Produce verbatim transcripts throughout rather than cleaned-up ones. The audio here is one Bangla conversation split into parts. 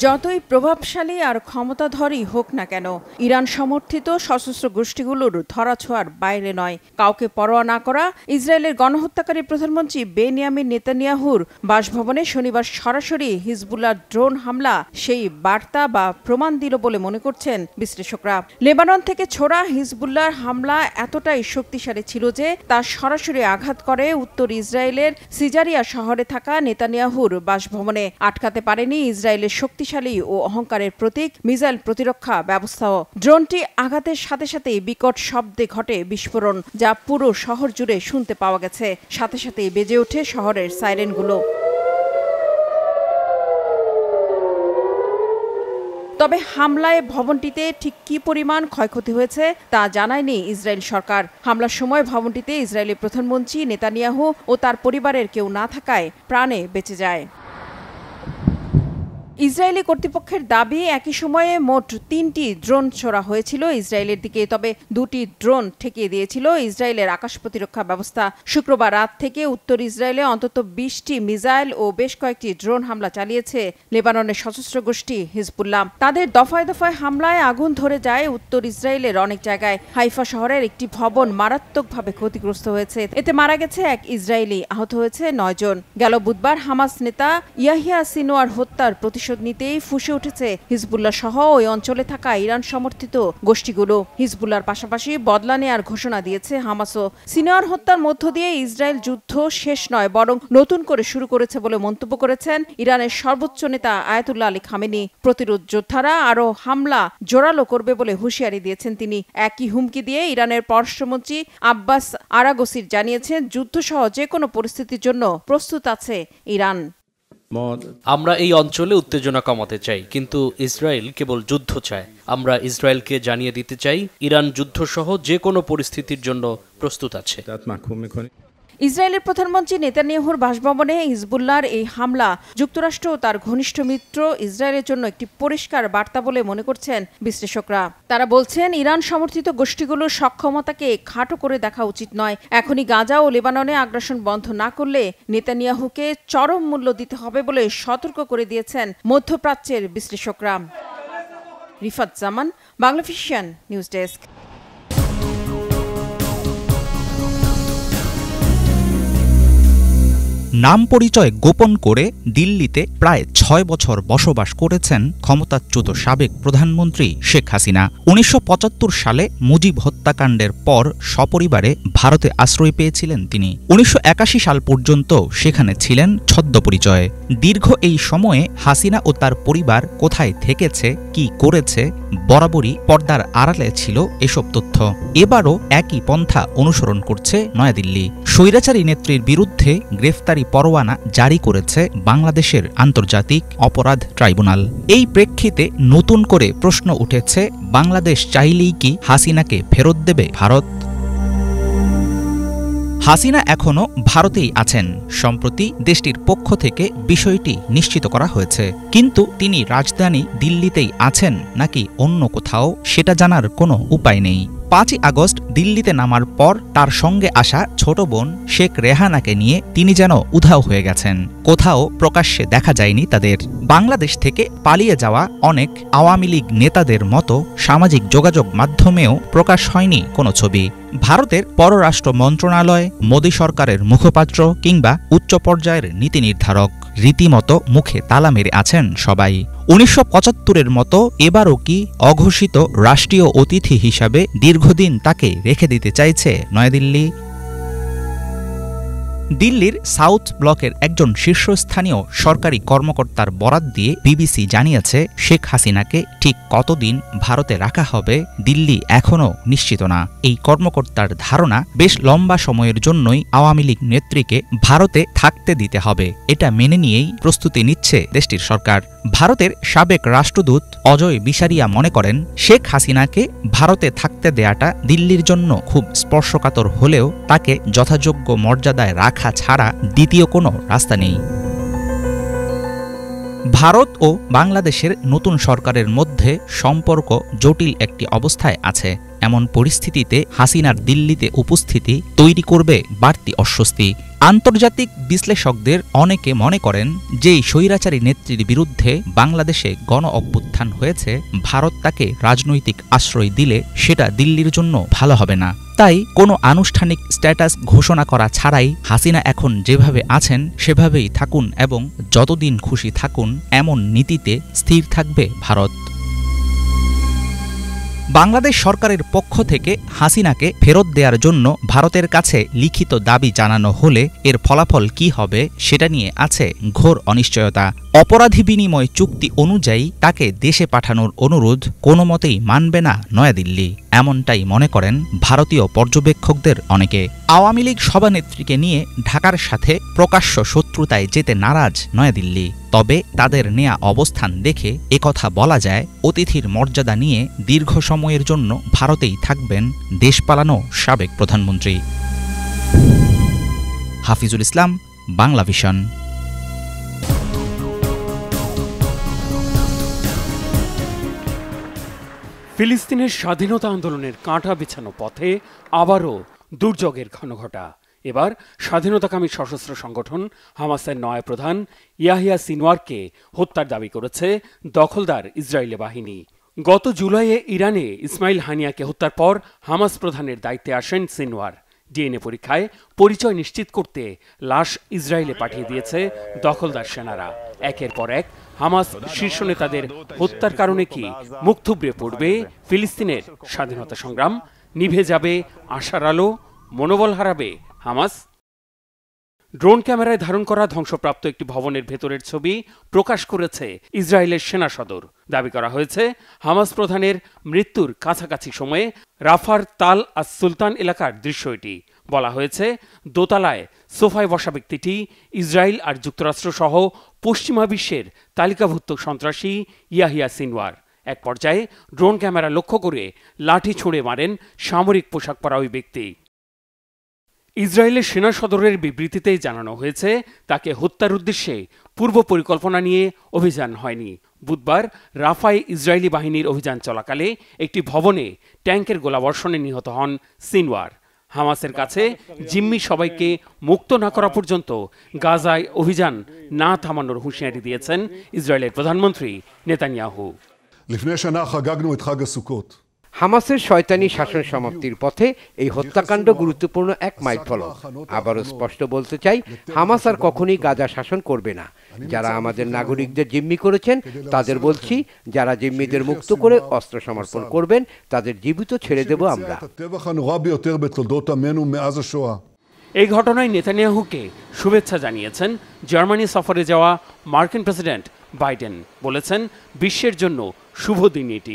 যতই প্রভাবশালী আর ক্ষমতাধরই হোক না কেন, ইরান সমর্থিত সশস্ত্র গোষ্ঠীগুলোর ধরাছোঁয়ার বাইরে নয়। কাউকে পরোয়া না করা ইসরায়েলের গণহত্যাকারী প্রধানমন্ত্রী বেনিয়ামিন নেতানিয়াহুর বাসভবনে শনিবার সরাসরি হিজবুল্লাহর ড্রোন হামলা সেই বার্তা বা প্রমাণ দিল বলে মনে করছেন বিশ্লেষকরা। লেবানন থেকে ছোড়া হিজবুল্লাহর হামলা এতটাই শক্তিশালী ছিল যে তা সরাসরি আঘাত করে উত্তর ইসরায়েলের সিজারিয়া শহরে থাকা নেতানিয়াহুর বাসভবনে। আটকাতে পারেনি ইসরায়েলের শক্তিশালী ও অহংকারের প্রতীক মিসাইল প্রতিরক্ষা ব্যবস্থাও। ড্রোনটি আঘাতের সাথে সাথেই বিকট শব্দে ঘটে বিস্ফোরণ, যা পুরো শহর জুড়ে শুনতে পাওয়া গেছে। সাথে সাথেই বেজে ওঠে শহরের সাইরেনগুলো। তবে হামলায় ভবনটিতে ঠিক কী পরিমাণ ক্ষয়ক্ষতি হয়েছে তা জানায়নি ইসরায়েল সরকার। হামলার সময় ভবনটিতে ইসরায়েলি প্রধানমন্ত্রী নেতানিয়াহু ও তার পরিবারের কেউ না থাকায় প্রাণে বেঁচে যায়। ইসরায়েলি কর্তৃপক্ষের দাবি, একই সময়ে মোট তিনটি ড্রোন ছোড়া হয়েছিল ইসরায়েলের দিকে, তবে দুটি ড্রোন ঠেকিয়ে দিয়েছিল ইসরায়েলের আকাশ প্রতিরক্ষা ব্যবস্থা। শুক্রবার রাত থেকে উত্তর ইসরায়েলে অন্তত বিশটি মিসাইল ও বেশ কয়েকটি ড্রোন হামলা চালিয়েছে লেবাননের সশস্ত্র গোষ্ঠী হিজবুল্লাহ। তাদের দফায় দফায় হামলায় আগুন ধরে যায় উত্তর ইসরায়েলের অনেক জায়গায়। হাইফা শহরের একটি ভবন মারাত্মকভাবে ক্ষতিগ্রস্ত হয়েছে, এতে মারা গেছে এক ইসরায়েলি, আহত হয়েছে নয় জন। গেল বুধবার হামাস নেতা ইয়াহিয়া সিনোয়ার হত্যার প্রতিশোধ নিতেই ফুঁসে উঠেছে হিজবুল্লাহ সহ ওই অঞ্চলে থাকা ইরান সমর্থিত গোষ্ঠীগুলো। হিজবুল্লাহর পাশাপাশি বদলা নেয়ার ঘোষণা দিয়েছে হামাসও। সিনোয়ার হত্যার মধ্য দিয়ে ইসরায়েল যুদ্ধ শেষ নয়, বরং নতুন করে শুরু করেছে বলে মন্তব্য করেছেন ইরানের সর্বোচ্চ নেতা আয়াতুল্লাহ আলী খামেনি। প্রতিরোধ যোদ্ধারা আরও হামলা জোরালো করবে বলে হুঁশিয়ারি দিয়েছেন তিনি। একই হুমকি দিয়ে ইরানের পররাষ্ট্রমন্ত্রী আব্বাস আরাগসির জানিয়েছেন, যুদ্ধসহ যে কোনো পরিস্থিতির জন্য প্রস্তুত আছে ইরান। আমরা এই অঞ্চলে উত্তেজনা কমাতে চাই, কিন্তু ইসরায়েল কেবল যুদ্ধ চায়। আমরা ইসরায়েলকে জানিয়ে দিতে চাই, ইরান যুদ্ধসহ যে কোনো পরিস্থিতির জন্য প্রস্তুত আছে। ইসরায়েলের প্রধানমন্ত্রী নেতানিয়াহুর বাসভবনে হিজবুল্লাহর এই হামলা যুক্তরাষ্ট্র ও তার ঘনিষ্ঠ মিত্র ইসরায়েলের জন্য একটি পরিষ্কার বার্তা বলে মনে করছেন বিশ্লেষকরা। তারা বলছেন, ইরান সমর্থিত গোষ্ঠীগুলোর সক্ষমতাকে খাটো করে দেখা উচিত নয়। এখনই গাজা ও লেবাননে আগ্রাসন বন্ধ না করলে নেতানিয়াহুকে চরম মূল্য দিতে হবে বলে সতর্ক করে দিয়েছেন মধ্যপ্রাচ্যের বিশ্লেষকরা। Rifat Zaman, BanglaVision news desk. নাম পরিচয় গোপন করে দিল্লিতে প্রায় ছয় বছর বসবাস করেছেন ক্ষমতাচ্যুত সাবেক প্রধানমন্ত্রী শেখ হাসিনা। উনিশশো পঁচাত্তর সালে মুজিব হত্যাকাণ্ডের পর সপরিবারে ভারতে আশ্রয় পেয়েছিলেন তিনি। উনিশশো একাশি সাল পর্যন্ত সেখানে ছিলেন ছদ্মপরিচয়ে। দীর্ঘ এই সময়ে হাসিনা ও তার পরিবার কোথায় থেকেছে, কি করেছে, বরাবরই পর্দার আড়ালে ছিল এসব তথ্য। এবারও একই পন্থা অনুসরণ করছে নয়াদিল্লি। স্বৈরাচারী নেত্রীর বিরুদ্ধে গ্রেফতারি পরোয়ানা জারি করেছে বাংলাদেশের আন্তর্জাতিক অপরাধ ট্রাইব্যুনাল। এই প্রেক্ষিতে নতুন করে প্রশ্ন উঠেছে, বাংলাদেশ চাইলেই কি হাসিনাকে ফেরত দেবে ভারত? হাসিনা এখনও ভারতেই আছেন। সম্প্রতি দেশটির পক্ষ থেকে বিষয়টি নিশ্চিত করা হয়েছে, কিন্তু তিনি রাজধানী দিল্লিতেই আছেন নাকি অন্য কোথাও সেটা জানার কোনো উপায় নেই। পাঁচই আগস্ট দিল্লিতে নামার পর তার সঙ্গে আসা ছোট বোন শেখ রেহানাকে নিয়ে তিনি যেন উধাও হয়ে গেছেন। কোথাও প্রকাশ্যে দেখা যায়নি তাদের। বাংলাদেশ থেকে পালিয়ে যাওয়া অনেক আওয়ামী লীগ নেতাদের মতো সামাজিক যোগাযোগ মাধ্যমেও প্রকাশ হয়নি কোনো ছবি। ভারতের পররাষ্ট্র মন্ত্রণালয়, মোদী সরকারের মুখপাত্র কিংবা উচ্চ পর্যায়ের নীতি নির্ধারক রীতিমতো মুখে তালা মেরে আছেন সবাই। উনিশশো পঁচাত্তরের মতো এবারও কি অঘোষিত রাষ্ট্রীয় অতিথি হিসাবে দীর্ঘদিন তাকে রেখে দিতে চাইছে নয়াদিল্লি? দিল্লির সাউথ ব্লকের একজন শীর্ষস্থানীয় সরকারি কর্মকর্তার বরাত দিয়ে বিবিসি জানিয়েছে, শেখ হাসিনাকে ঠিক কতদিন ভারতে রাখা হবে দিল্লি এখনও নিশ্চিত না। এই কর্মকর্তার ধারণা, বেশ লম্বা সময়ের জন্যই আওয়ামী লীগ নেত্রীকে ভারতে থাকতে দিতে হবে। এটা মেনে নিয়েই প্রস্তুতি নিচ্ছে দেশটির সরকার। ভারতের সাবেক রাষ্ট্রদূত অজয় বিসারিয়া মনে করেন, শেখ হাসিনাকে ভারতে থাকতে দেয়াটা দিল্লির জন্য খুব স্পর্শকাতর হলেও তাকে যথাযোগ্য মর্যাদায় রাখা ছাড়া দ্বিতীয় কোনো রাস্তা নেই। ভারত ও বাংলাদেশের নতুন সরকারের মধ্যে সম্পর্ক জটিল একটি অবস্থায় আছে। এমন পরিস্থিতিতে হাসিনার দিল্লিতে উপস্থিতি তৈরি করবে বাড়তি অস্বস্তি। আন্তর্জাতিক বিশ্লেষকদের অনেকে মনে করেন, যেই স্বৈরাচারী নেত্রীর বিরুদ্ধে বাংলাদেশে গণ অভ্যুত্থান হয়েছে, ভারত তাকে রাজনৈতিক আশ্রয় দিলে সেটা দিল্লির জন্য ভালো হবে না। তাই কোনো আনুষ্ঠানিক স্ট্যাটাস ঘোষণা করা ছাড়াই হাসিনা এখন যেভাবে আছেন সেভাবেই থাকুন এবং যতদিন খুশি থাকুন, এমন নীতিতে স্থির থাকবে ভারত। বাংলাদেশ সরকারের পক্ষ থেকে হাসিনাকে ফেরত দেওয়ার জন্য ভারতের কাছে লিখিত দাবি জানানো হলে এর ফলাফল কি হবে সেটা নিয়ে আছে ঘোর অনিশ্চয়তা। অপরাধী বিনিময় চুক্তি অনুযায়ী তাকে দেশে পাঠানোর অনুরোধ কোনো মতেই মানবে না নয়াদিল্লি, এমনটাই মনে করেন ভারতীয় পর্যবেক্ষকদের অনেকে। আওয়ামী লীগ সভানেত্রীকে নিয়ে ঢাকার সাথে প্রকাশ্য শত্রুতায় যেতে নারাজ নয়াদিল্লি। তবে তাদের নেয়া অবস্থান দেখে একথা বলা যায়, অতিথির মর্যাদা নিয়ে দীর্ঘ সময়ের জন্য ভারতেই থাকবেন দেশ পালানো সাবেক প্রধানমন্ত্রী। হাফিজুল ইসলাম, বাংলাভিশন। ফিলিস্তিনের স্বাধীনতা আন্দোলনের কাঁটা বিছানো পথে আবারও দুর্যোগের ঘনঘটা। এবার স্বাধীনতাকামী সশস্ত্র সংগঠন হামাসের নয়া প্রধান ইয়াহিয়া সিনওয়ারকে হত্যার দাবি করেছে দখলদার ইসরায়েলি বাহিনী। গত জুলাইয়ে ইরানে ইসমাইল হানিয়াকে হত্যার পর হামাস প্রধানের দায়িত্বে আসেন সিনওয়ার। ডিএনএ পরীক্ষায় পরিচয় নিশ্চিত করতে লাশ ইসরায়েলে পাঠিয়ে দিয়েছে দখলদার সেনারা। একের পর এক হামাস শীর্ষ নেতাদের হত্যার কারণে কি মুখ থুবড়ে পড়বে ফিলিস্তিনের স্বাধীনতা সংগ্রাম? নিভে যাবে আশার আলো? মনোবল হারাবে হামাস? ড্রোন ক্যামেরায় ধারণ করা ধ্বংসপ্রাপ্ত একটি ভবনের ভেতরের ছবি প্রকাশ করেছে ইসরায়েলের সেনা সদর। দাবি করা হয়েছে, হামাস প্রধানের মৃত্যুর কাছাকাছি সময়ে রাফার তাল আস সুলতান এলাকার দৃশ্য এটি। বলা হয়েছে, দোতলায় সোফায় বসা ব্যক্তিটি ইসরায়েল আর যুক্তরাষ্ট্র সহ পশ্চিমা বিশ্বের তালিকাভুক্ত সন্ত্রাসী ইয়াহিয়া সিনওয়ার। এক পর্যায়ে ড্রোন ক্যামেরা লক্ষ্য করে লাঠি ছুঁড়ে মারেন সামরিক পোশাক পরা ওই ব্যক্তি। ইসরায়েলের সেনা সদরের বিবৃতিতেই জানানো হয়েছে, তাকে হত্যার উদ্দেশ্যে পূর্ব পরিকল্পনা নিয়ে অভিযান হয়নি। বুধবার রাফায় ইসরায়েলি বাহিনীর অভিযান চলাকালে একটি ভবনে ট্যাঙ্কের গোলাবর্ষণে নিহত হন সিনওয়ার। হামাসের কাছে জিম্মি সবাইকে মুক্ত না করা পর্যন্ত গাজায় অভিযান না থামানোর হুঁশিয়ারি দিয়েছেন ইসরায়েলের প্রধানমন্ত্রী নেতানিয়াহু। হামাসের শয়তানি শাসন সমাপ্তির পথে এই হত্যাকাণ্ড গুরুত্বপূর্ণ এক মাইলফলক। আবারও স্পষ্ট বলতে চাই, হামাস আর কখনোই গাজা শাসন করবে না। যারা আমাদের নাগরিকদের জিম্মি করেছেন তাদের বলছি, যারা জিম্মিদের মুক্ত করে অস্ত্র সমর্পণ করবেন তাদের জীবিত ছেড়ে দেব আমরা। এই ঘটনায় নেতানিয়াহুকে শুভেচ্ছা জানিয়েছেন জার্মানি সফরে যাওয়া মার্কিন প্রেসিডেন্ট বাইডেন। বলেছেন, বিশ্বের জন্য শুভ দিন এটি।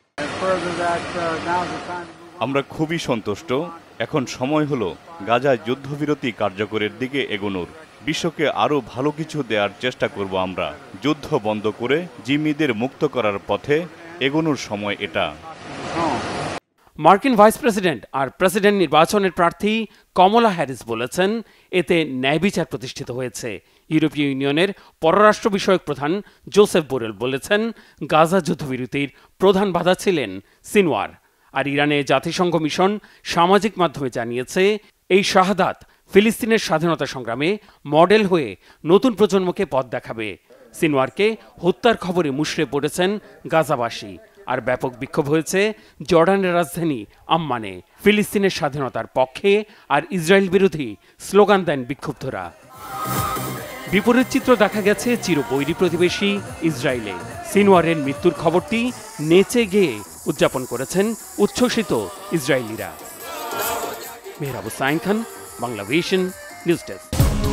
আমরা খুবই সন্তুষ্ট। এখন সময় হলো গাজায় যুদ্ধবিরতি কার্যকরের দিকে এগোনোর। বিশ্বকে আরও ভালো কিছু দেওয়ার চেষ্টা করব আমরা। যুদ্ধ বন্ধ করে জিম্মিদের মুক্ত করার পথে এগোনোর সময় এটা। মার্কিন ভাইস প্রেসিডেন্ট আর প্রেসিডেন্ট নির্বাচনের প্রার্থী কমলা হ্যারিস বলেছেন, এতে ন্যায় বিচার প্রতিষ্ঠিত হয়েছে। ইউরোপীয় ইউনিয়নের পররাষ্ট্র বিষয়ক প্রধান জোসেফ বোরেল বলেছেন, গাজা যুদ্ধবিরতির প্রধান বাধা ছিলেন সিনওয়ার। আর ইরানে জাতিসংঘ মিশন সামাজিক মাধ্যমে জানিয়েছে, এই শাহাদাত ফিলিস্তিনের স্বাধীনতা সংগ্রামে মডেল হয়ে নতুন প্রজন্মকে পথ দেখাবে। সিনওয়ারকে হত্যার খবরে মুষড়ে পড়েছেন গাজাবাসী। আর ব্যাপক বিক্ষোভ হয়েছে জর্ডানের রাজধানী আম্মানে। ফিলিস্তিনের স্বাধীনতার পক্ষে আর ইসরায়েল বিরোধী স্লোগান দেন বিক্ষুব্ধরা। বিপরীত চিত্র দেখা গেছে চিরবৈরী প্রতিবেশী ইসরায়েলে। সিনওয়ারের মৃত্যুর খবরটি নেচে গেয়ে উদযাপন করেছেন উচ্ছ্বসিত ইসরায়েলিরা। Mehrab Hussain Khan, BanglaVision news desk.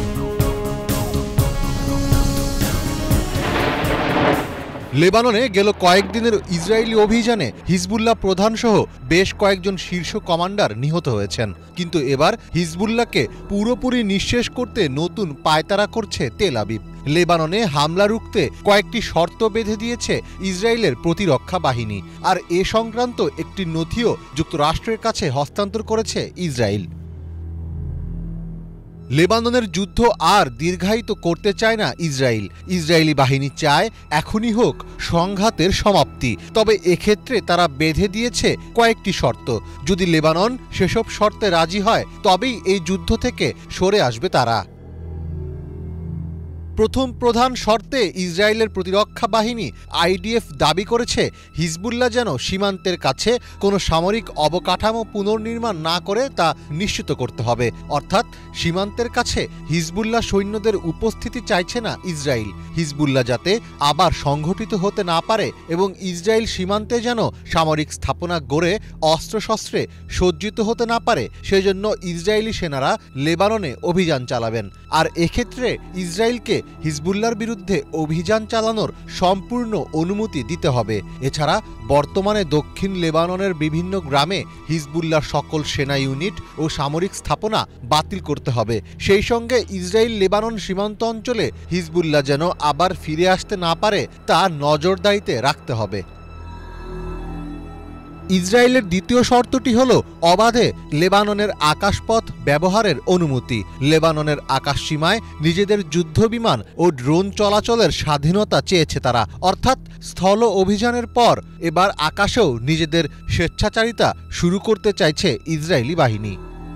লেবাননে গেল কয়েকদিনের ইসরায়েলি অভিযানে হিজবুল্লাহ প্রধান সহ বেশ কয়েকজন শীর্ষ কমান্ডার নিহত হয়েছেন। কিন্তু এবার হিজবুল্লাহকে পুরোপুরি নিঃশেষ করতে নতুন পায়তারা করছে তেল আবিব। লেবাননে হামলা রুখতে কয়েকটি শর্ত বেঁধে দিয়েছে ইসরায়েলের প্রতিরক্ষা বাহিনী, আর এ সংক্রান্ত একটি নথিও যুক্তরাষ্ট্রের কাছে হস্তান্তর করেছে ইসরায়েল। লেবাননের যুদ্ধ আর দীর্ঘায়িত করতে চায় না ইসরায়েল। ইসরায়েলি বাহিনী চায় এখনই হোক সংঘাতের সমাপ্তি। তবে এক্ষেত্রে তারা বেঁধে দিয়েছে কয়েকটি শর্ত। যদি লেবানন সেসব শর্তে রাজি হয় তবেই এই যুদ্ধ থেকে সরে আসবে তারা। প্রথম প্রধান শর্তে ইসরায়েলের প্রতিরক্ষা বাহিনী আইডিএফ দাবি করেছে হিজবুল্লাহ যেন সীমান্তের কাছে কোনো সামরিক অবকাঠামো পুনর্নির্মাণ না করে তা নিশ্চিত করতে হবে। অর্থাৎ সীমান্তের কাছে হিজবুল্লাহ সৈন্যদের উপস্থিতি চাইছে না ইসরায়েল। হিজবুল্লাহ যাতে আবার সংগঠিত হতে না পারে এবং ইসরায়েল সীমান্তে যেন সামরিক স্থাপনা গড়ে অস্ত্রশস্ত্রে সজ্জিত হতে না পারে, সেজন্য ইসরায়েলি সেনারা লেবাননে অভিযান চালাবেন। আর এক্ষেত্রে ইসরায়েলকে হিজবুল্লাহর বিরুদ্ধে অভিযান চালানোর সম্পূর্ণ অনুমতি দিতে হবে। এছাড়া বর্তমানে দক্ষিণ লেবাননের বিভিন্ন গ্রামে হিজবুল্লাহর সকল সেনা ইউনিট ও সামরিক স্থাপনা বাতিল করতে হবে। সেই সঙ্গে ইসরায়েল লেবানন সীমান্ত অঞ্চলে হিজবুল্লাহ যেন আবার ফিরে আসতে না পারে তা নজরদারিতে রাখতে হবে। ইসরায়েলের দ্বিতীয় শর্তটি হল অবাধে লেবাননের আকাশপথ ব্যবহারের অনুমতি। লেবাননের আকাশসীমায় নিজেদের যুদ্ধবিমান ও ড্রোন চলাচলের স্বাধীনতা চেয়েছে তারা। অর্থাৎ স্থল অভিযানের পর এবার আকাশেও নিজেদের স্বেচ্ছাচারিতা শুরু করতে চাইছে ইসরায়েলি বাহিনী।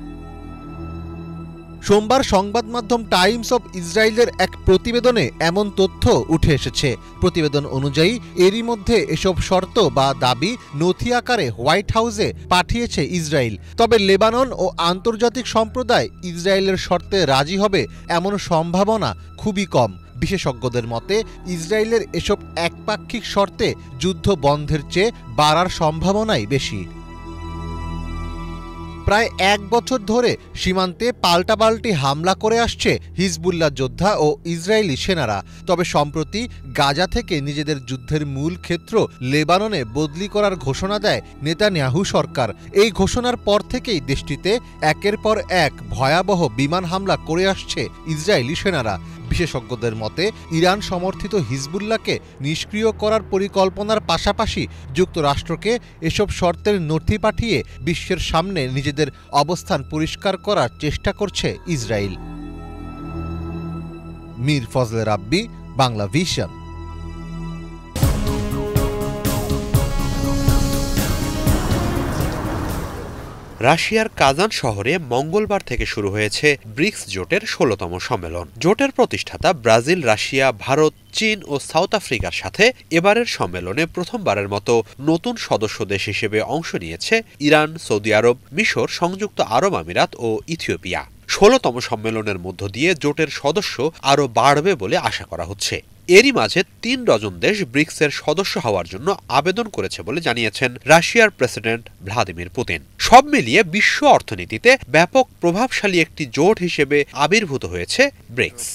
সোমবার সংবাদ মাধ্যম টাইমস অব ইসরায়েলের এক প্রতিবেদনে এমন তথ্য উঠে এসেছে। প্রতিবেদন অনুযায়ী এরই মধ্যে এসব শর্ত বা দাবি নথি আকারে হোয়াইট হাউসে পাঠিয়েছে ইসরায়েল। তবে লেবানন ও আন্তর্জাতিক সম্প্রদায় ইসরায়েলের শর্তে রাজি হবে এমন সম্ভাবনা খুবই কম। বিশেষজ্ঞদের মতে ইসরায়েলের এসব একপাক্ষিক শর্তে যুদ্ধ বন্ধের চেয়ে বাড়ার সম্ভাবনাই বেশি। প্রায় এক বছর ধরে সীমান্তে পাল্টাপাল্টি হামলা করে আসছে হিজবুল্লাহ যোদ্ধা ও ইসরায়েলি সেনারা। তবে সম্প্রতি গাজা থেকে নিজেদের যুদ্ধের মূল ক্ষেত্র লেবাননে বদলি করার ঘোষণা দেয় নেতানিয়াহু সরকার। এই ঘোষণার পর থেকেই দেশটিতে একের পর এক ভয়াবহ বিমান হামলা করে আসছে ইসরায়েলি সেনারা। বিশেষজ্ঞদের মতে ইরান সমর্থিত হিজবুল্লাহকে নিষ্ক্রিয় করার পরিকল্পনার পাশাপাশি যুক্তরাষ্ট্রকে এসব শর্তের নথি পাঠিয়ে বিশ্বের সামনে নিজেদের অবস্থান পরিষ্কার করার চেষ্টা করছে ইসরায়েল। মীর ফজলে রাব্বি, বাংলা ভিশন। রাশিয়ার কাজান শহরে মঙ্গলবার থেকে শুরু হয়েছে ব্রিক্স জোটের ষোলতম সম্মেলন। জোটের প্রতিষ্ঠাতা ব্রাজিল, রাশিয়া, ভারত, চীন ও সাউথ আফ্রিকার সাথে এবারের সম্মেলনে প্রথমবারের মতো নতুন সদস্য দেশ হিসেবে অংশ নিয়েছে ইরান, সৌদি আরব, মিশর, সংযুক্ত আরব আমিরাত ও ইথিওপিয়া। ষোলতম সম্মেলনের মধ্য দিয়ে জোটের সদস্য আরও বাড়বে বলে আশা করা হচ্ছে। এরই মাঝে তিন ডজন দেশ ব্রিক্সের সদস্য হওয়ার জন্য আবেদন করেছে বলে জানিয়েছেন রাশিয়ার প্রেসিডেন্ট ভ্লাদিমির পুতিন। সব মিলিয়ে বিশ্ব অর্থনীতিতে ব্যাপক প্রভাবশালী একটি জোট হিসেবে আবির্ভূত হয়েছে ব্রিক্স।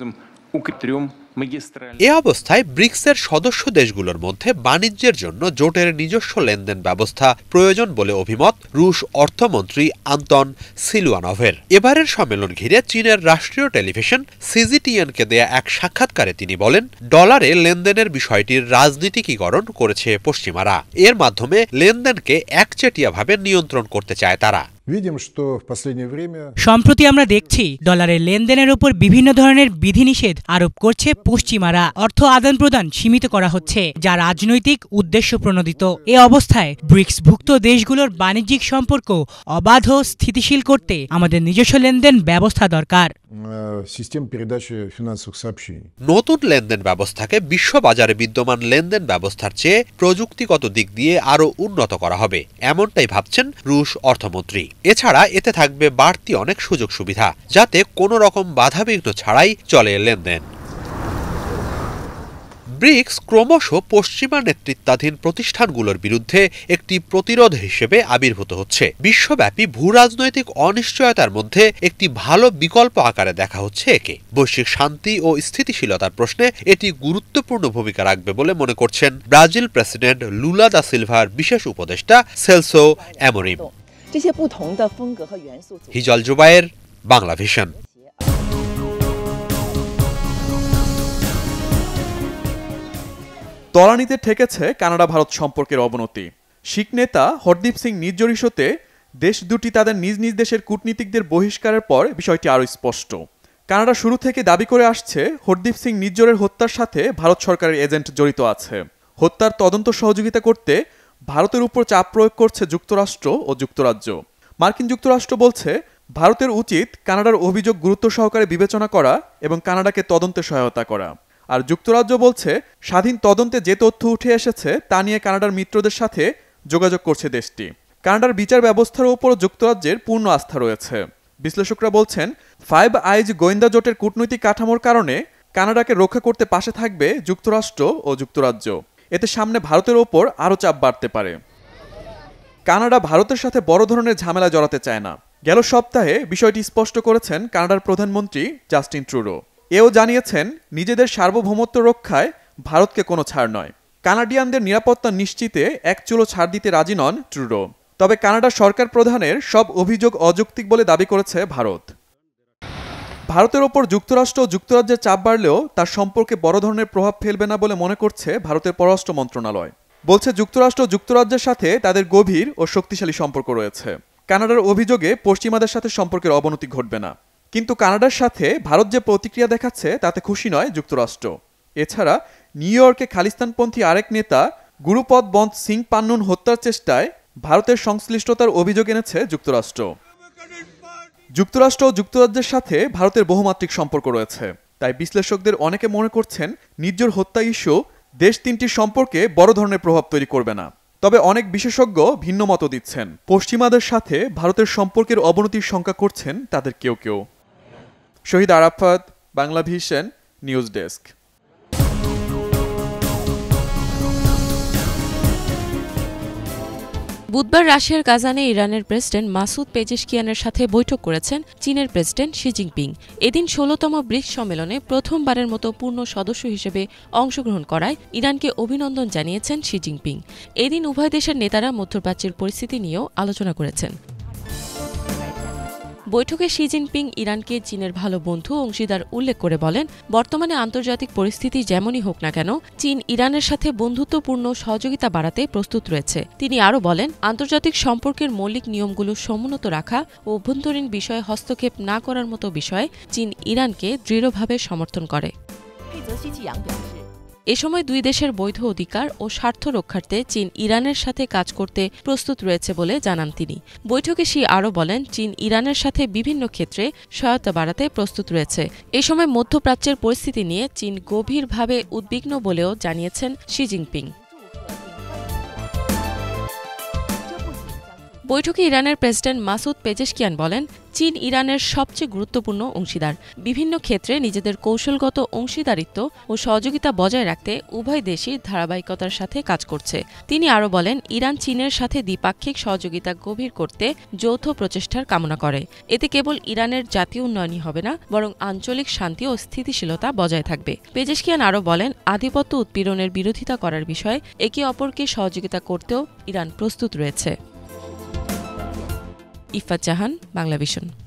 এ অবস্থায় ব্রিক্সের সদস্য দেশগুলোর মধ্যে বাণিজ্যের জন্য জোটের নিজস্ব লেনদেন ব্যবস্থা প্রয়োজন বলে অভিমত রুশ অর্থমন্ত্রী আন্তন সিলুয়ানভের। এবারের সম্মেলন ঘিরে চীনের রাষ্ট্রীয় টেলিভিশন সিজিটিএনকে দেয়া এক সাক্ষাৎকারে তিনি বলেন, ডলারে লেনদেনের বিষয়টির রাজনীতিকীকরণ করেছে পশ্চিমারা। এর মাধ্যমে লেনদেনকে একচেটিয়াভাবে নিয়ন্ত্রণ করতে চায় তারা। সম্প্রতি আমরা দেখছি ডলারের লেনদেনের উপর বিভিন্ন ধরনের বিধিনিষেধ আরোপ করছে পশ্চিমারা। অর্থ আদান প্রদান সীমিত করা হচ্ছে, যা রাজনৈতিক উদ্দেশ্য প্রণোদিত। এ অবস্থায় ব্রিক্সভুক্ত দেশগুলোর বাণিজ্যিক সম্পর্ক অবাধ ও স্থিতিশীল করতে আমাদের নিজস্ব লেনদেন ব্যবস্থা দরকার। নতুন লেনদেন ব্যবস্থাকে বিশ্ববাজারে বিদ্যমান লেনদেন ব্যবস্থার চেয়ে প্রযুক্তিগত দিক দিয়ে আরও উন্নত করা হবে, এমনটাই ভাবছেন রুশ অর্থমন্ত্রী। এছাড়া এতে থাকবে বাড়তি অনেক সুযোগ সুবিধা, যাতে কোনো রকম বাধাবিঘ্ন ছাড়াই চলে লেনদেন। ব্রিক্স ক্রমশ পশ্চিমা নেতৃত্বাধীন প্রতিষ্ঠানগুলোর বিরুদ্ধে একটি প্রতিরোধ হিসেবে আবির্ভূত হচ্ছে। বিশ্বব্যাপী ভূরাজনৈতিক অনিশ্চয়তার মধ্যে একটি ভালো বিকল্প আকারে দেখা হচ্ছে একে। বৈশ্বিক শান্তি ও স্থিতিশীলতার প্রশ্নে এটি গুরুত্বপূর্ণ ভূমিকা রাখবে বলে মনে করছেন ব্রাজিল প্রেসিডেন্ট লুলা দা সিলভার বিশেষ উপদেষ্টা সেলসো অ্যামোরিম। হিজল জুবায়ের, বাংলাভিশন। তলানিতে ঠেকেছে কানাডা ভারত সম্পর্কের অবনতি। শিখ নেতা হরদীপ সিং নিজ ইস্যুতে দেশ দুটি তাদের নিজ নিজ দেশের কূটনীতিকদের বহিষ্কারের পর বিষয়টি আরও স্পষ্ট। কানাডা শুরু থেকে দাবি করে আসছে হরদীপ সিং নিজ্জরের হত্যার সাথে ভারত সরকারের এজেন্ট জড়িত আছে। হত্যার তদন্ত সহযোগিতা করতে ভারতের উপর চাপ প্রয়োগ করছে যুক্তরাষ্ট্র ও যুক্তরাজ্য। মার্কিন যুক্তরাষ্ট্র বলছে ভারতের উচিত কানাডার অভিযোগ গুরুত্ব সহকারে বিবেচনা করা এবং কানাডাকে তদন্তে সহায়তা করা। আর যুক্তরাজ্য বলছে স্বাধীন তদন্তে যে তথ্য উঠে এসেছে তা নিয়ে কানাডার মিত্রদের সাথে যোগাযোগ করছে দেশটি। কানাডার বিচার ব্যবস্থার উপর যুক্তরাজ্যের পূর্ণ আস্থা রয়েছে। বিশ্লেষকরা বলছেন ফাইভ আইজ গোয়েন্দা জোটের কূটনৈতিক কাঠামোর কারণে কানাডাকে রক্ষা করতে পাশে থাকবে যুক্তরাষ্ট্র ও যুক্তরাজ্য। এতে সামনে ভারতের ওপর আরও চাপ বাড়তে পারে। কানাডা ভারতের সাথে বড় ধরনের ঝামেলা জড়াতে চায় না। গেল সপ্তাহে বিষয়টি স্পষ্ট করেছেন কানাডার প্রধানমন্ত্রী জাস্টিন ট্রুডো। এও জানিয়েছেন নিজেদের সার্বভৌমত্ব রক্ষায় ভারতকে কোনো ছাড় নয়। কানাডিয়ানদের নিরাপত্তা নিশ্চিতে এক চুলো ছাড় দিতে রাজি নন ট্রুডো। তবে কানাডা সরকার প্রধানের সব অভিযোগ অযৌক্তিক বলে দাবি করেছে ভারত। ভারতের ওপর যুক্তরাষ্ট্র ও যুক্তরাজ্যের চাপ বাড়লেও তার সম্পর্কে বড় ধরনের প্রভাব ফেলবে না বলে মনে করছে ভারতের পররাষ্ট্র মন্ত্রণালয়। বলছে যুক্তরাষ্ট্র ও যুক্তরাজ্যের সাথে তাদের গভীর ও শক্তিশালী সম্পর্ক রয়েছে। কানাডার অভিযোগে পশ্চিমাদের সাথে সম্পর্কের অবনতি ঘটবে না। কিন্তু কানাডার সাথে ভারত যে প্রতিক্রিয়া দেখাচ্ছে তাতে খুশি নয় যুক্তরাষ্ট্র। এছাড়া নিউ ইয়র্কে খালিস্তানপন্থী আরেক নেতা গুরুপদ বন্ত সিং পান্নুন হত্যার চেষ্টায় ভারতের সংশ্লিষ্টতার অভিযোগ এনেছে যুক্তরাষ্ট্র। যুক্তরাষ্ট্র ও যুক্তরাজ্যের সাথে ভারতের বহুমাত্রিক সম্পর্ক রয়েছে। তাই বিশ্লেষকদের অনেকে মনে করছেন নিজ্জর হত্যা ইস্যু দেশ তিনটির সম্পর্কে বড় ধরনের প্রভাব তৈরি করবে না। তবে অনেক বিশেষজ্ঞ ভিন্ন মত দিচ্ছেন। পশ্চিমাদের সাথে ভারতের সম্পর্কের অবনতির শঙ্কা করছেন তাদের কেউ কেউ। Shahid Arafat, BanglaVision news desk. বুধবার রাশিয়ার কাজানে ইরানের প্রেসিডেন্ট মাসুদ পেজেশকিয়ানের সাথে বৈঠক করেছেন চীনের প্রেসিডেন্ট শি জিনপিং। এদিন ষোলতম ব্রিক্স সম্মেলনে প্রথমবারের মতো পূর্ণ সদস্য হিসেবে অংশগ্রহণ করায় ইরানকে অভিনন্দন জানিয়েছেন শি জিনপিং। এদিন উভয় দেশের নেতারা মধ্যপ্রাচ্যের পরিস্থিতি নিয়েও আলোচনা করেছেন। বৈঠকে শি জিনপিং ইরানকে চীনের ভালো বন্ধু অংশীদার উল্লেখ করে বলেন, বর্তমানে আন্তর্জাতিক পরিস্থিতি যেমনই হোক না কেন চীন ইরানের সাথে বন্ধুত্বপূর্ণ সহযোগিতা বাড়াতে প্রস্তুত রয়েছে। তিনি আরও বলেন, আন্তর্জাতিক সম্পর্কের মৌলিক নিয়মগুলো সমুন্নত রাখা ও অভ্যন্তরীণ বিষয়ে হস্তক্ষেপ না করার মতো বিষয়ে চীন ইরানকে দৃঢ়ভাবে সমর্থন করে। এ সময় দুই দেশের বৈধ অধিকার ও স্বার্থ রক্ষার্থে চীন ইরানের সাথে কাজ করতে প্রস্তুত রয়েছে বলে জানান তিনি। বৈঠকে শি আরও বলেন, চীন ইরানের সাথে বিভিন্ন ক্ষেত্রে সহায়তা বাড়াতে প্রস্তুত রয়েছে। এ সময় মধ্যপ্রাচ্যের পরিস্থিতি নিয়ে চীন গভীরভাবে উদ্বিগ্ন বলেও জানিয়েছেন শি জিনপিং। বৈঠকে ইরানের প্রেসিডেন্ট মাসুদ পেজেশকিয়ান বলেন, চীন ইরানের সবচেয়ে গুরুত্বপূর্ণ অংশীদার। বিভিন্ন ক্ষেত্রে নিজেদের কৌশলগত অংশীদারিত্ব ও সহযোগিতা বজায় রাখতে উভয় দেশই ধারাবাহিকতার সাথে কাজ করছে। তিনি আরও বলেন, ইরান চীনের সাথে দ্বিপাক্ষিক সহযোগিতা গভীর করতে যৌথ প্রচেষ্টার কামনা করে। এতে কেবল ইরানের জাতীয় উন্নয়নই হবে না, বরং আঞ্চলিক শান্তি ও স্থিতিশীলতা বজায় থাকবে। পেজেশকিয়ান আরও বলেন, আধিপত্য উৎপীড়নের বিরোধিতা করার বিষয়ে একে অপরকে সহযোগিতা করতেও ইরান প্রস্তুত রয়েছে। ইফাত জাহান, বাংলাভিশন।